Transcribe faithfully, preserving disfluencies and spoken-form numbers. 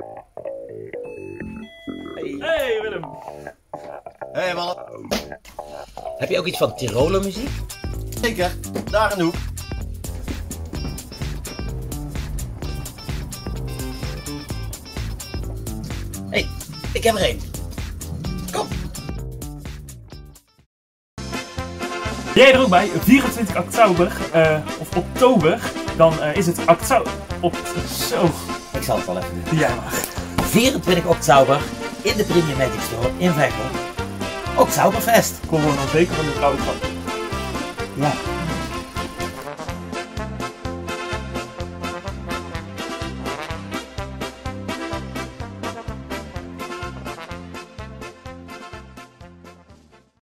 Hey, hey Willem. Hey Wallem. Heb je ook iets van Tiroler muziek? Zeker, daar en hoek. Hé, hey, ik heb er één. Kom. Ben jij er ook bij? vierentwintig oktober, uh, of oktober, dan uh, is het oktober. Op zo. Ik zal het wel even doen. Ja, maar. vierentwintig oktober in de Premium Magic Store in Veghel. Oktoberfest. Komen we dan zeker van de trouwschap. Ja.